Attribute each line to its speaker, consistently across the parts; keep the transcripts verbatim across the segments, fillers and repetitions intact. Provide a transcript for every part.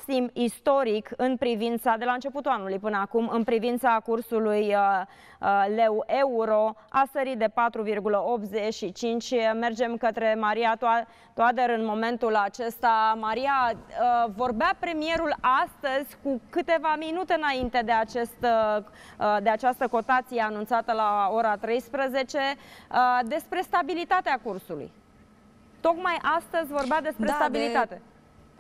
Speaker 1: maxim istoric în privința, de la începutul anului până acum, în privința cursului leu-euro, a sărit de patru virgulă optzeci și cinci. Mergem către Maria Toader în momentul acesta. Maria, vorbea premierul astăzi, cu câteva minute înainte de, acest, de această cotație anunțată la ora treisprezece, despre stabilitatea cursului. Tocmai astăzi vorbea despre da, stabilitate. De...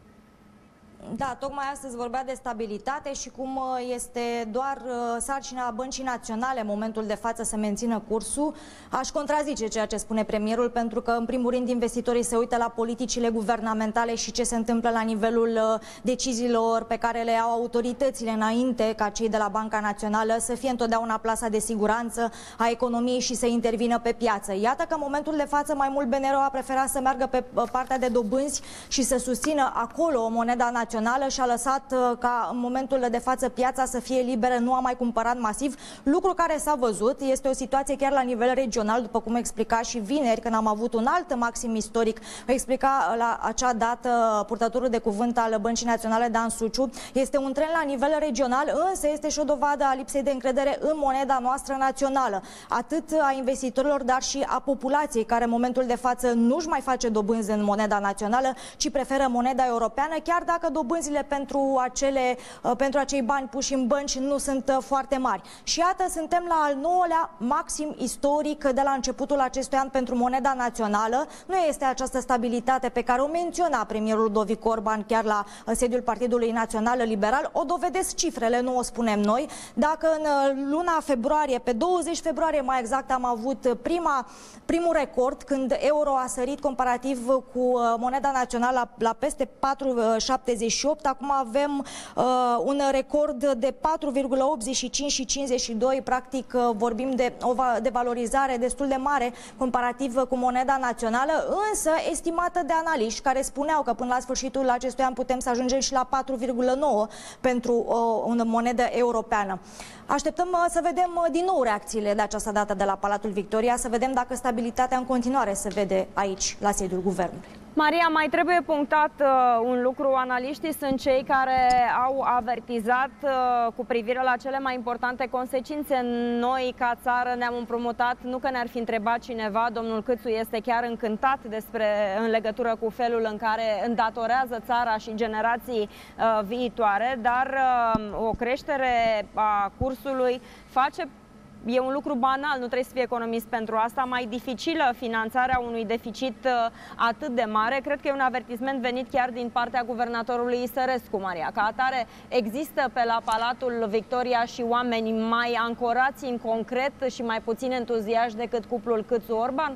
Speaker 2: Da, tocmai astăzi vorbea de stabilitate și cum este doar sarcina Băncii Naționale în momentul de față să mențină cursul. Aș contrazice ceea ce spune premierul, pentru că, în primul rând, investitorii se uită la politicile guvernamentale și ce se întâmplă la nivelul deciziilor pe care le au autoritățile înainte ca cei de la Banca Națională să fie întotdeauna plasa de siguranță a economiei și să intervină pe piață. Iată că, în momentul de față, mai mult B N R O a preferat să meargă pe partea de dobânzi și să susțină acolo moneda națională și a lăsat ca în momentul de față piața să fie liberă, nu a mai cumpărat masiv, lucru care s-a văzut. Este o situație chiar la nivel regional, după cum explica și vineri, când am avut un alt maxim istoric, explica la acea dată purtătorul de cuvânt al Băncii Naționale, Dan Suciu. Este un trend la nivel regional, însă este și o dovadă a lipsei de încredere în moneda noastră națională, atât a investitorilor, dar și a populației, care în momentul de față nu-și mai face dobânzi în moneda națională, ci preferă moneda europeană, chiar dacă dobânzile pentru, acele, pentru acei bani puși în bănci nu sunt foarte mari. Și iată, suntem la al nouălea maxim istoric de la începutul acestui an pentru moneda națională. Nu este această stabilitate pe care o menționa premierul Ludovic Orban chiar la sediul Partidului Național Liberal. O dovedesc cifrele, nu o spunem noi. Dacă în luna februarie, pe douăzeci februarie mai exact, am avut prima, primul record când euro a sărit comparativ cu moneda națională la, la peste patru virgulă șaptezeci și opt, acum avem uh, un record de patru virgulă optzeci și cinci și cincizeci și doi, practic uh, vorbim de o devalorizare destul de mare comparativ cu moneda națională, însă estimată de analiști care spuneau că până la sfârșitul acestui an putem să ajungem și la patru virgulă nouă pentru uh, o monedă europeană. Așteptăm uh, să vedem uh, din nou reacțiile de această dată de la Palatul Victoria, să vedem dacă stabilitatea în continuare se vede aici, la sediul Guvernului.
Speaker 1: Maria, mai trebuie punctat uh, un lucru. Analiștii sunt cei care au avertizat uh, cu privire la cele mai importante consecințe. Noi, ca țară, ne-am împrumutat, nu că ne-ar fi întrebat cineva, domnul Câțu este chiar încântat despre, în legătură cu felul în care îndatorează țara și generații uh, viitoare, dar uh, o creștere a cursului face... E un lucru banal, nu trebuie să fie economist pentru asta, mai dificilă finanțarea unui deficit atât de mare. Cred că e un avertisment venit chiar din partea guvernatorului Sărescu, Maria. Ca atare, există pe la Palatul Victoria și oameni mai ancorați în concret și mai puțin entuziaști decât cuplul Câțu-Orban?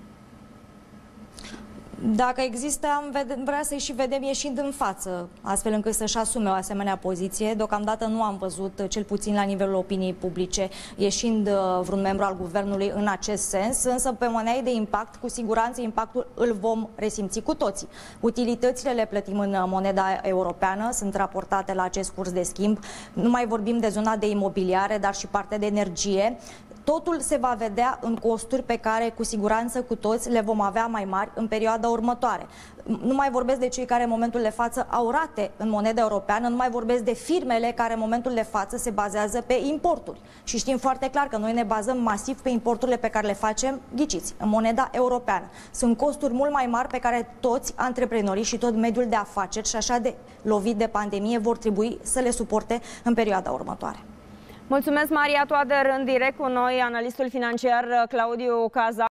Speaker 2: Dacă există, am vrea să-i și vedem ieșind în față, astfel încât să-și asume o asemenea poziție. Deocamdată nu am văzut, cel puțin la nivelul opiniei publice, ieșind vreun membru al guvernului în acest sens, însă pe moneda de impact, cu siguranță impactul îl vom resimți cu toții. Utilitățile le plătim în moneda europeană, sunt raportate la acest curs de schimb. Nu mai vorbim de zona de imobiliare, dar și partea de energie. Totul se va vedea în costuri pe care, cu siguranță, cu toți le vom avea mai mari în perioada următoare. Nu mai vorbesc de cei care în momentul de față au rate în moneda europeană, nu mai vorbesc de firmele care în momentul de față se bazează pe importuri. Și știm foarte clar că noi ne bazăm masiv pe importurile pe care le facem, ghiciți, în moneda europeană. Sunt costuri mult mai mari pe care toți antreprenorii și tot mediul de afaceri și așa de lovit de pandemie vor trebui să le suporte în perioada următoare.
Speaker 1: Mulțumesc, Maria Toader, în direct cu noi, analistul financiar Claudiu Caza.